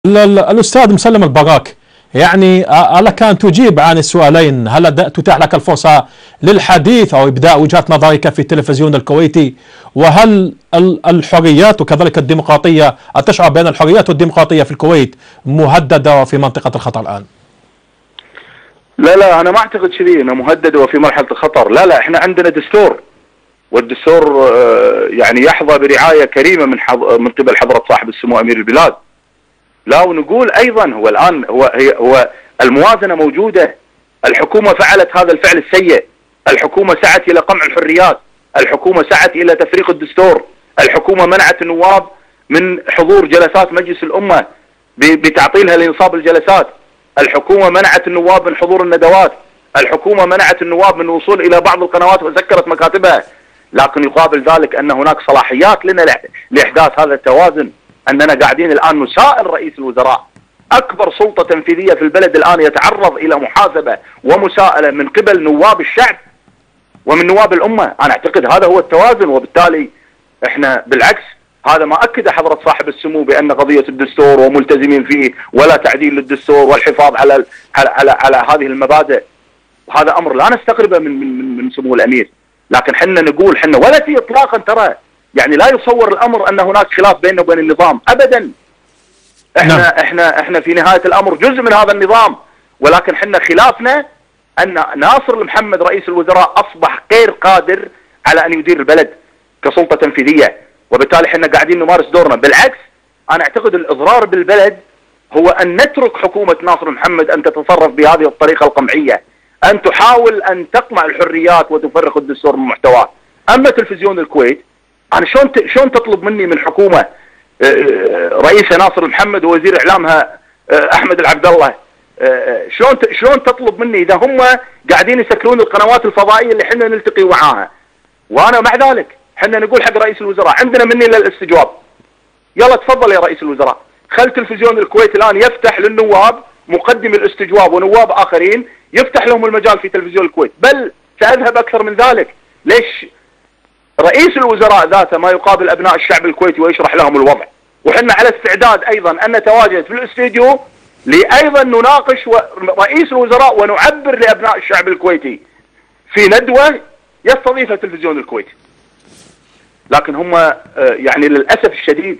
الأستاذ مسلم البراك، يعني لك أن تجيب عن السؤالين. هل تتاح لك الفرصة للحديث أو إبداء وجهة نظرك في التلفزيون الكويتي؟ وهل الحريات وكذلك الديمقراطية، تشعر بأن الحريات والديمقراطية في الكويت مهددة في منطقة الخطر الآن؟ لا أنا ما أعتقد كذي أنه مهددة وفي مرحلة الخطر. لا إحنا عندنا دستور، والدستور يعني يحظى برعاية كريمة من قبل حضرة صاحب السمو أمير البلاد. لا، ونقول أيضا هو الآن هو الموازنة موجودة. الحكومة فعلت هذا الفعل السيء، الحكومة سعت إلى قمع الحريات، الحكومة سعت إلى تفريق الدستور، الحكومة منعت النواب من حضور جلسات مجلس الأمة بتعطيلها لإنصاب الجلسات، الحكومة منعت النواب من حضور الندوات، الحكومة منعت النواب من الوصول إلى بعض القنوات وسكرت مكاتبها. لكن يقابل ذلك أن هناك صلاحيات لنا لإحداث هذا التوازن، أننا قاعدين الآن نسائل رئيس الوزراء، أكبر سلطة تنفيذية في البلد الآن، يتعرض إلى محاسبة ومساءلة من قبل نواب الشعب ومن نواب الأمة. أنا أعتقد هذا هو التوازن، وبالتالي إحنا بالعكس هذا ما أكد حضرة صاحب السمو بأن قضية الدستور وملتزمين فيه ولا تعديل للدستور والحفاظ على هذه المبادئ، وهذا أمر لا نستغربه من سمو الأمير. لكن حنا نقول حنا ولا في إطلاقا ترى يعني لا يصور الأمر أن هناك خلاف بيننا وبين النظام أبدا. احنا في نهاية الأمر جزء من هذا النظام، ولكن حنا خلافنا أن ناصر المحمد رئيس الوزراء أصبح غير قادر على أن يدير البلد كسلطة تنفيذية، وبالتالي حنا قاعدين نمارس دورنا. بالعكس أنا أعتقد الإضرار بالبلد هو أن نترك حكومة ناصر محمد أن تتصرف بهذه الطريقة القمعية، أن تحاول أن تقمع الحريات وتفرق الدستور من محتواه. أما تلفزيون الكويت، أنا شلون تطلب مني من حكومة رئيسها ناصر محمد ووزير إعلامها أحمد العبد الله، شلون تطلب مني إذا هم قاعدين يسكرون القنوات الفضائية اللي حنا نلتقي معاها؟ وأنا مع ذلك حنا نقول حق رئيس الوزراء عندنا مني للاستجواب، يلا تفضل يا رئيس الوزراء، خل تلفزيون الكويت الآن يفتح للنواب مقدم الاستجواب ونواب آخرين يفتح لهم المجال في تلفزيون الكويت. بل سأذهب أكثر من ذلك، ليش رئيس الوزراء ذاته ما يقابل أبناء الشعب الكويتي ويشرح لهم الوضع، وحنا على استعداد أيضا أن نتواجد في الاستديو لأيضا نناقش رئيس الوزراء ونعبر لأبناء الشعب الكويتي في ندوة يستضيفها تلفزيون الكويت. لكن هم يعني للأسف الشديد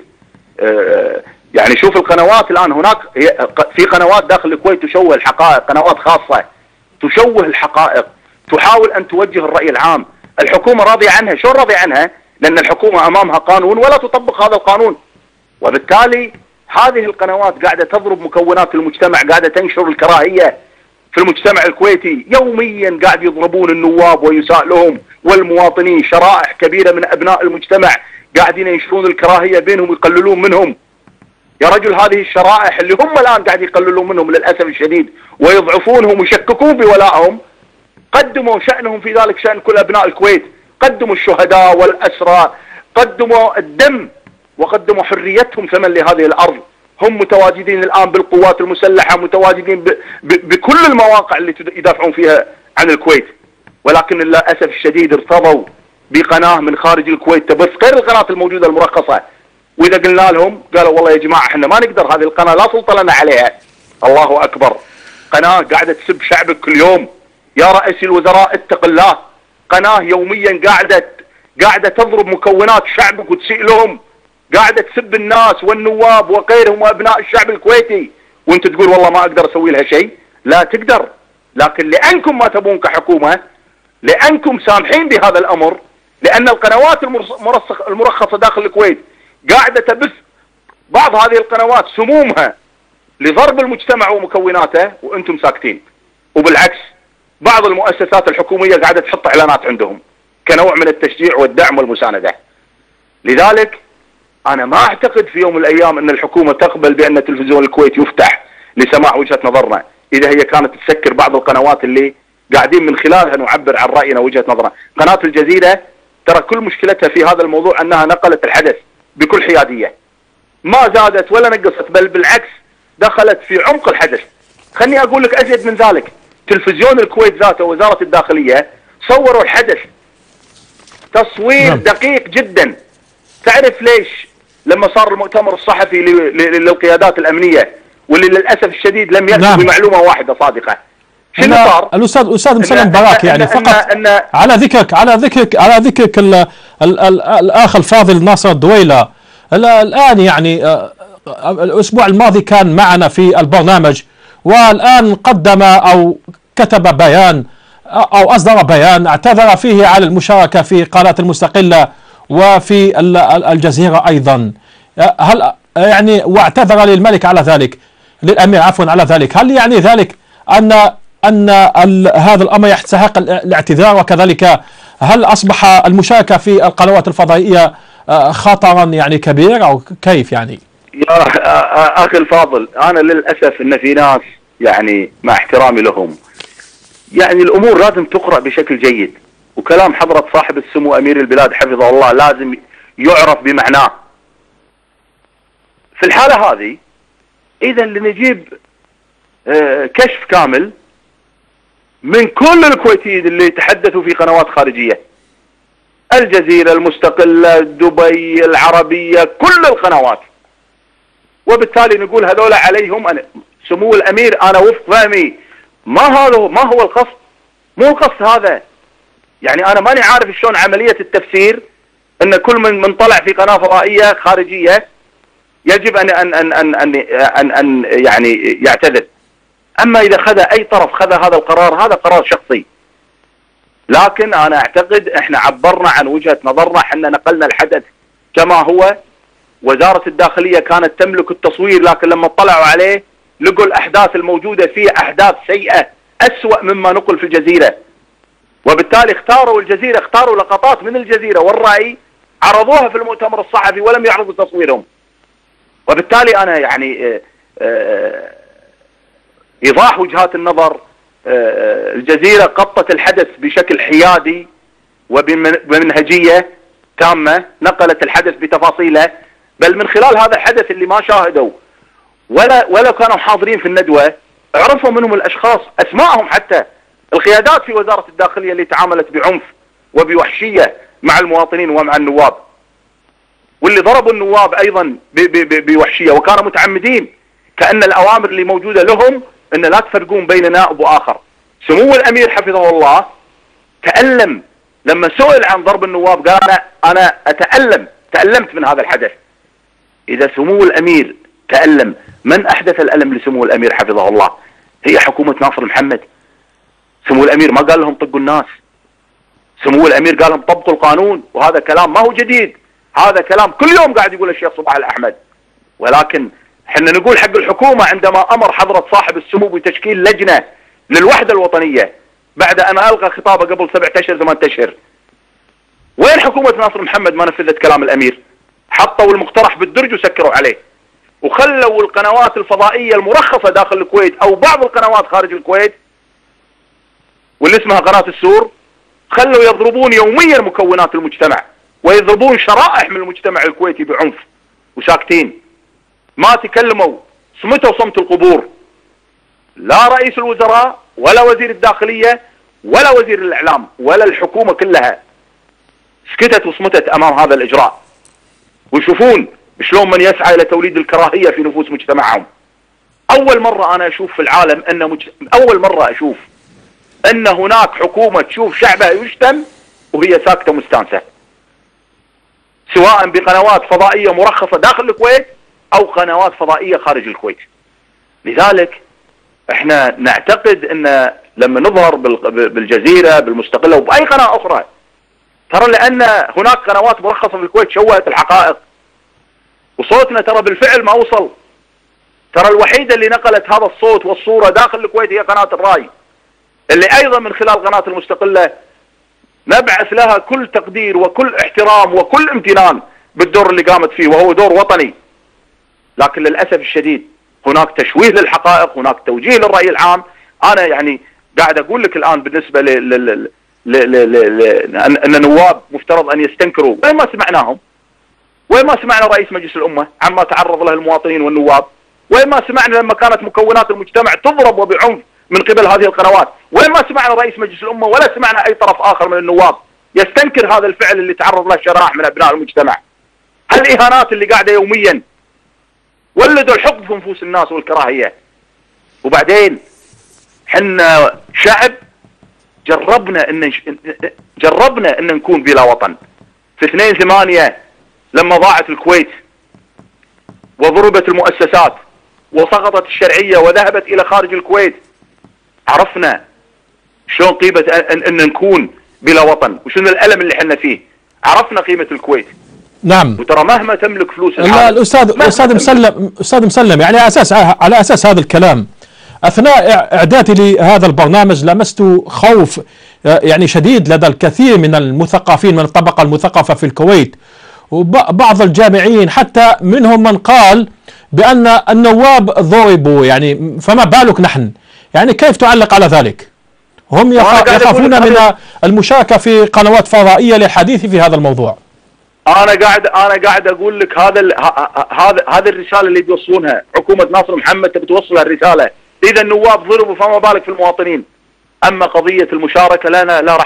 يعني شوف القنوات الآن، هناك في قنوات داخل الكويت تشوه الحقائق، قنوات خاصة تشوه الحقائق، تحاول أن توجه الرأي العام. الحكومة راضية عنها، شلون راضية عنها؟ لأن الحكومة أمامها قانون ولا تطبق هذا القانون، وبالتالي هذه القنوات قاعدة تضرب مكونات المجتمع، قاعدة تنشر الكراهية في المجتمع الكويتي. يوميا قاعد يضربون النواب ويسائلهم والمواطنين، شرائح كبيرة من أبناء المجتمع قاعدين ينشرون الكراهية بينهم ويقللون منهم. يا رجل هذه الشرائح اللي هم الآن قاعد يقللون منهم للأسف الشديد ويضعفونهم ويشككون بولائهم، قدموا شأنهم في ذلك شأن كل أبناء الكويت، قدموا الشهداء والأسرى، قدموا الدم، وقدموا حريتهم ثمن لهذه الأرض. هم متواجدين الآن بالقوات المسلحة، متواجدين بكل المواقع اللي يدافعون فيها عن الكويت، ولكن للأسف الشديد ارتضوا بقناة من خارج الكويت تبث غير القناة الموجودة المرخصة، وإذا قلنا لهم قالوا والله يا جماعة احنا ما نقدر، هذه القناة لا سلطة لنا عليها. الله أكبر، قناة قاعدة تسب شعبك كل يوم. يا رئيس الوزراء اتق الله، قناة يوميا قاعدة تضرب مكونات شعبك وتسيء لهم، قاعدة تسب الناس والنواب وغيرهم وأبناء الشعب الكويتي، وانت تقول والله ما أقدر أسوي لها شيء. لا تقدر، لكن لأنكم ما تبون كحكومة، لأنكم سامحين بهذا الأمر، لأن القنوات المرخصة داخل الكويت قاعدة تبث بعض هذه القنوات سمومها لضرب المجتمع ومكوناته، وانتم ساكتين. وبالعكس بعض المؤسسات الحكومية قاعدة تحط إعلانات عندهم كنوع من التشجيع والدعم والمساندة. لذلك أنا ما أعتقد في يوم من الأيام أن الحكومة تقبل بأن تلفزيون الكويت يفتح لسماع وجهة نظرنا، إذا هي كانت تسكر بعض القنوات اللي قاعدين من خلالها نعبر عن رأينا ووجهة نظرنا. قناة الجزيرة ترى كل مشكلتها في هذا الموضوع أنها نقلت الحدث بكل حيادية، ما زادت ولا نقصت، بل بالعكس دخلت في عمق الحدث. خلني أقول لك أزيد من ذلك، تلفزيون الكويت ذاته ووزارة الداخلية صوروا الحدث تصوير دقيق جدا. تعرف ليش لما صار المؤتمر الصحفي للقيادات الامنيه، واللي للاسف الشديد لم ياتي نعم. بمعلومه واحده صادقه. شنو صار؟ الاستاذ مسلم بغاك، يعني فقط على ذكرك الاخ الفاضل ناصر الدويلة، الان يعني الاسبوع الماضي كان معنا في البرنامج، والان قدم او كتب بيان او اصدر بيان اعتذر فيه على المشاركه في قناه المستقله وفي الجزيره ايضا. هل يعني واعتذر للملك على ذلك، للامير عفوا على ذلك، هل يعني ذلك ان هذا الامر يستحق الاعتذار؟ وكذلك هل اصبح المشاركه في القنوات الفضائيه خطرا يعني كبير او كيف يعني؟ يا اخي الفاضل، انا للاسف ان في ناس يعني مع احترامي لهم يعني الامور لازم تقرأ بشكل جيد، وكلام حضرة صاحب السمو امير البلاد حفظه الله لازم يعرف بمعناه. في الحالة هذه اذا لنجيب كشف كامل من كل الكويتيين اللي تحدثوا في قنوات خارجية، الجزيرة، المستقلة، دبي، العربية، كل القنوات، وبالتالي نقول هذول عليهم أنا سمو الامير انا وفق فهمي ما هو القصد، مو القصد هذا. يعني انا ماني عارف شلون عملية التفسير ان كل من طلع في قناة فضائية خارجية يجب ان يعني يعتذر. اما اذا خذ اي طرف خذ هذا القرار، هذا قرار شخصي، لكن انا اعتقد احنا عبرنا عن وجهة نظرنا، احنا نقلنا الحدث كما هو. وزارة الداخلية كانت تملك التصوير، لكن لما اطلعوا عليه لقوا الاحداث الموجودة فيه احداث سيئة اسوأ مما نقل في الجزيرة، وبالتالي اختاروا الجزيرة، اختاروا لقطات من الجزيرة والرأي عرضوها في المؤتمر الصحفي ولم يعرضوا تصويرهم. وبالتالي انا يعني ايضاح وجهات النظر، الجزيرة قطت الحدث بشكل حيادي وبمنهجية تامة، نقلت الحدث بتفاصيله، بل من خلال هذا الحدث اللي ما شاهدوا ولا كانوا حاضرين في الندوة عرفوا منهم الاشخاص، اسمائهم حتى، القيادات في وزارة الداخلية اللي تعاملت بعنف وبوحشية مع المواطنين ومع النواب، واللي ضربوا النواب ايضا بوحشية وكانوا متعمدين، كأن الاوامر اللي موجودة لهم ان لا تفرقون بين نائب واخر. سمو الامير حفظه الله تألم لما سئل عن ضرب النواب، قال انا تألمت من هذا الحدث. اذا سمو الامير تألم، من احدث الالم لسمو الامير حفظه الله؟ هي حكومة ناصر محمد. سمو الامير ما قال لهم طقوا الناس، سمو الامير قال لهم طبقوا القانون، وهذا كلام ما هو جديد، هذا كلام كل يوم قاعد يقول الشيخ صباح الأحمد. ولكن احنا نقول حق الحكومة عندما امر حضرة صاحب السمو بتشكيل لجنة للوحدة الوطنية بعد ان الغى خطابه قبل 7 اشهر 8 اشهر، وين حكومة ناصر محمد ما نفذت كلام الامير؟ حطوا المقترح بالدرج وسكروا عليه، وخلوا القنوات الفضائية المرخصة داخل الكويت او بعض القنوات خارج الكويت واللي اسمها قناة السور، خلوا يضربون يوميا مكونات المجتمع ويضربون شرائح من المجتمع الكويتي بعنف، وساكتين ما تكلموا، صمتوا صمت القبور. لا رئيس الوزراء ولا وزير الداخلية ولا وزير الإعلام ولا الحكومة كلها سكتت وصمتت أمام هذا الإجراء. ويشوفون شلون من يسعى إلى توليد الكراهية في نفوس مجتمعهم. أول مرة أنا أشوف في العالم أول مرة أشوف أن هناك حكومة تشوف شعبها يشتم وهي ساكتة مستانسة، سواء بقنوات فضائية مرخصة داخل الكويت أو قنوات فضائية خارج الكويت. لذلك احنا نعتقد ان لما نظهر بالجزيرة بالمستقلة وبأي قناة اخرى، ترى لان هناك قنوات مرخصة في الكويت شوهت الحقائق وصوتنا ترى بالفعل ما وصل. ترى الوحيدة اللي نقلت هذا الصوت والصورة داخل الكويت هي قناة الراي، اللي ايضا من خلال قناة المستقلة نبعث لها كل تقدير وكل احترام وكل امتنان بالدور اللي قامت فيه، وهو دور وطني. لكن للأسف الشديد هناك تشويه للحقائق، هناك توجيه للرأي العام. انا يعني قاعد اقول لك الان بالنسبة ان النواب مفترض ان يستنكروا، وين ما سمعناهم؟ وين ما سمعنا رئيس مجلس الامة عما تعرض له المواطنين والنواب؟ وين ما سمعنا لما كانت مكونات المجتمع تضرب وبعنف من قبل هذه القنوات؟ وين ما سمعنا رئيس مجلس الامة ولا سمعنا اي طرف اخر من النواب يستنكر هذا الفعل اللي تعرض له شرائح من ابناء المجتمع؟ الاهانات اللي قاعده يوميا، ولدوا الحقد في نفوس الناس والكراهيه. وبعدين حنا شعب جربنا ان نكون بلا وطن. في 2/8 لما ضاعت الكويت وضربت المؤسسات وسقطت الشرعيه وذهبت الى خارج الكويت، عرفنا شلون قيمه ان نكون بلا وطن وشنو الالم اللي حنا فيه. عرفنا قيمه الكويت. نعم. وترى مهما تملك فلوس لا الاستاذ مسلم، يعني على اساس هذا الكلام اثناء اعدادي لهذا البرنامج لمست خوف يعني شديد لدى الكثير من المثقفين من الطبقه المثقفه في الكويت، وبعض الجامعيين حتى منهم من قال بان النواب ضربوا، يعني فما بالك نحن؟ يعني كيف تعلق على ذلك؟ هم يخافون من المشاركه في قنوات فضائيه للحديث في هذا الموضوع. انا قاعد اقول لك هذا الرساله اللي بيوصلونها حكومه ناصر محمد تبي توصل الرساله. اذا النواب ضربوا فما بالك في المواطنين. اما قضيه المشاركه لا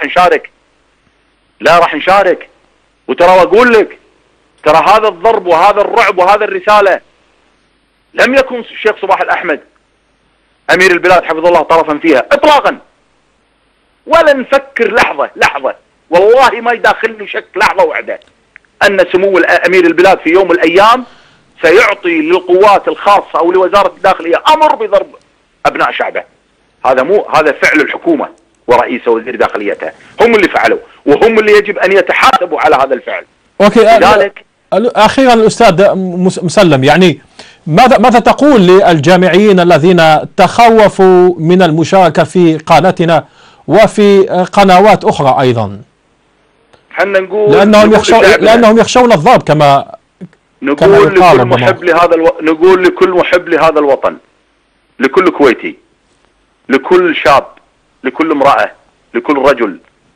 راح نشارك. وترى اقول لك ترى هذا الضرب وهذا الرعب وهذا الرساله لم يكن الشيخ صباح الأحمد امير البلاد حفظه الله طرفا فيها اطلاقا، ولا نفكر لحظه والله ما يداخلني شك لحظه واحده ان سمو امير البلاد في يوم من الايام سيعطي للقوات الخاصه او لوزاره الداخليه امر بضرب ابناء شعبه. هذا فعل الحكومه ورئيسه ووزير داخليتها، هم اللي فعلوا وهم اللي يجب ان يتحاسبوا على هذا الفعل. اوكي. لذلك اخيرا الاستاذ مسلم، يعني ماذا تقول للجامعيين الذين تخوفوا من المشاركه في قناتنا وفي قنوات اخرى ايضا؟ حنا نقول لانهم يخشون الضرب كما نقول لكل محب لهذا الوطن، لكل كويتي، لكل شاب، لكل امرأة، لكل رجل،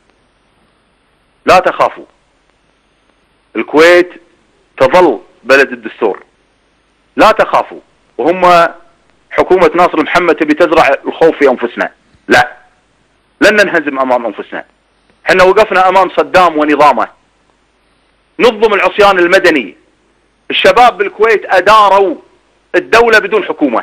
لا تخافوا. الكويت تظل بلد الدستور، لا تخافوا. وهم حكومة ناصر محمد تبي تزرع الخوف في انفسنا، لا، لن ننهزم امام انفسنا. احنا وقفنا امام صدام ونظامه، نظم العصيان المدني. الشباب بالكويت اداروا الدولة بدون حكومة،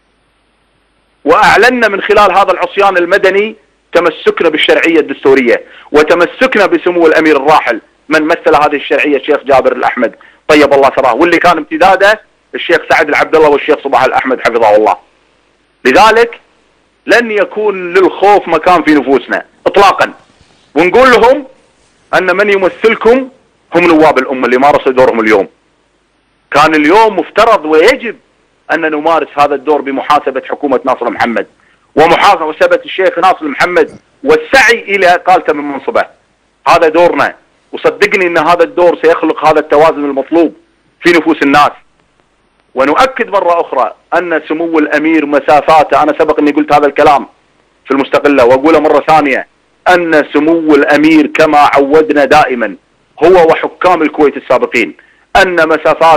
واعلنا من خلال هذا العصيان المدني تمسكنا بالشرعية الدستورية وتمسكنا بسمو الامير الراحل من مثل هذه الشرعية الشيخ جابر الأحمد طيب الله ثراه، واللي كان امتداده الشيخ سعد العبد الله والشيخ صباح الأحمد حفظه الله. لذلك لن يكون للخوف مكان في نفوسنا اطلاقا، ونقول لهم ان من يمثلكم هم نواب الامه اللي مارسوا دورهم اليوم. كان اليوم مفترض ويجب ان نمارس هذا الدور بمحاسبه حكومه ناصر محمد ومحاسبه الشيخ ناصر محمد والسعي الى اقالته من منصبه. هذا دورنا، وصدقني ان هذا الدور سيخلق هذا التوازن المطلوب في نفوس الناس. ونؤكد مرة أخرى أن سمو الأمير مسافاته، أنا سبق أني قلت هذا الكلام في المستقلة وأقوله مرة ثانية، أن سمو الأمير كما عودنا دائما هو وحكام الكويت السابقين أن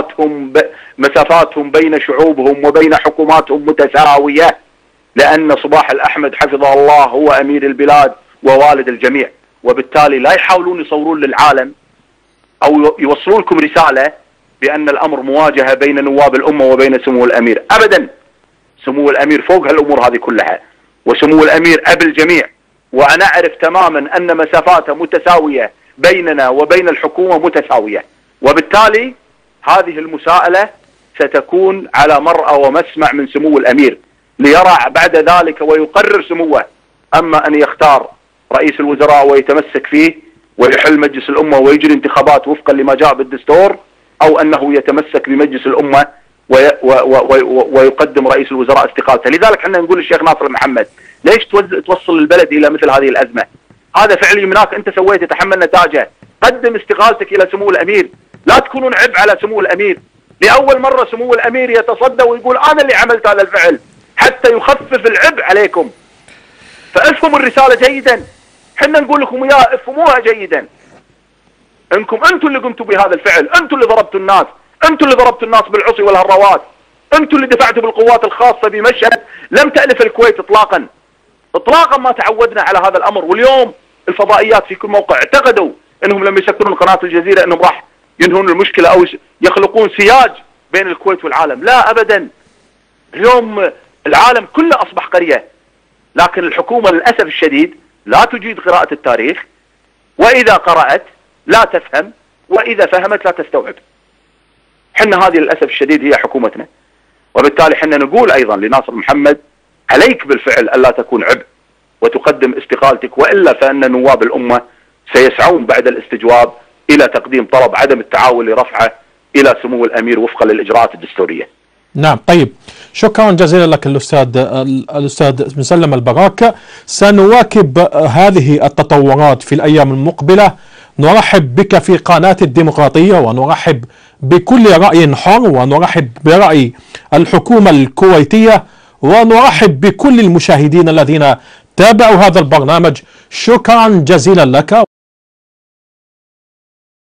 مسافاتهم بين شعوبهم وبين حكوماتهم متساوية، لأن صباح الأحمد حفظه الله هو أمير البلاد ووالد الجميع. وبالتالي لا يحاولون يصورون للعالم أو يوصلون لكم رسالة بأن الأمر مواجهة بين نواب الأمة وبين سمو الأمير، أبدا. سمو الأمير فوق هالأمور هذه كلها، وسمو الأمير أبي الجميع، وأنا أعرف تماما أن مسافاته متساوية بيننا وبين الحكومة متساوية. وبالتالي هذه المساءلة ستكون على مرأى ومسمع من سمو الأمير ليرى بعد ذلك ويقرر سموه. أما أن يختار رئيس الوزراء ويتمسك فيه ويحل مجلس الأمة ويجري انتخابات وفقا لما جاء بالدستور، أو أنه يتمسك بمجلس الأمة ويقدم رئيس الوزراء استقالته. لذلك احنا نقول للشيخ ناصر محمد ليش توصل البلد إلى مثل هذه الأزمة؟ هذا فعل يمناك أنت سويته، تحمل نتاجه، قدم استقالتك إلى سمو الأمير، لا تكونون عبء على سمو الأمير. لأول مرة سمو الأمير يتصدى ويقول أنا اللي عملت هذا الفعل حتى يخفف العبء عليكم. فافهموا الرسالة جيدا، حنا نقول لكم إياها افهموها جيدا. انكم انتم اللي قمتوا بهذا الفعل، انتم اللي ضربتوا الناس، انتم اللي ضربتوا الناس بالعصي والهراوات، انتم اللي دفعتوا بالقوات الخاصة بمشهد لم تألف الكويت اطلاقا. اطلاقا ما تعودنا على هذا الامر. واليوم الفضائيات في كل موقع اعتقدوا انهم لما يسكرون قناة الجزيرة انهم راح ينهون المشكلة أو يخلقون سياج بين الكويت والعالم. لا أبدا، اليوم العالم كله أصبح قرية، لكن الحكومة للأسف الشديد لا تجيد قراءة التاريخ، وإذا قرأت لا تفهم، وإذا فهمت لا تستوعب. حنا هذه للأسف الشديد هي حكومتنا، وبالتالي حنا نقول أيضا لناصر محمد عليك بالفعل ألا تكون عبء وتقدم استقالتك، وإلا فإن نواب الأمة سيسعون بعد الاستجواب إلى تقديم طلب عدم التعاون لرفعه إلى سمو الأمير وفقا للإجراءات الدستورية. نعم، طيب، شكرا جزيلا لك الأستاذ مسلم البراك. سنواكب هذه التطورات في الأيام المقبلة. نرحب بك في قناة الديمقراطية، ونرحب بكل رأي حر، ونرحب برأي الحكومة الكويتية، ونرحب بكل المشاهدين الذين تابعوا هذا البرنامج. شكرا جزيلا لك.